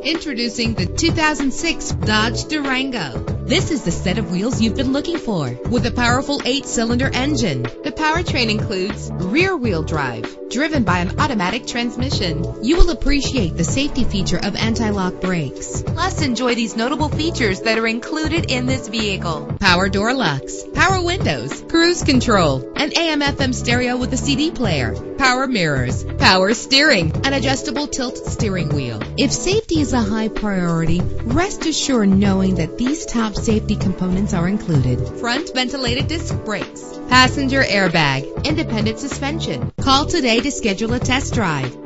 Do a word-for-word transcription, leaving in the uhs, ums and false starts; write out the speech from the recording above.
Introducing the two thousand six Dodge Durango. This is the set of wheels you've been looking for, with a powerful eight-cylinder engine. The powertrain includes rear-wheel drive, driven by an automatic transmission. You will appreciate the safety feature of anti-lock brakes. Plus, enjoy these notable features that are included in this vehicle: power door locks, power windows, cruise control, an A M F M stereo with a C D player, power mirrors, power steering, an adjustable tilt steering wheel. If safety is a high priority, rest assured knowing that these top safety components are included: front ventilated disc brakes, passenger airbag, independent suspension. Call today to schedule a test drive.